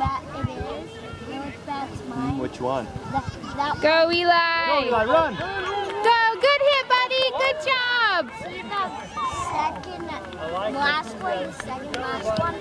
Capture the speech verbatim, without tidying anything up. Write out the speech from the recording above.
bat it is. You know which bat's mine? Which one? That, that Go, one. Eli! Go, Eli, run! Go! Good hit, buddy! Good job! See the second last one, the second last one?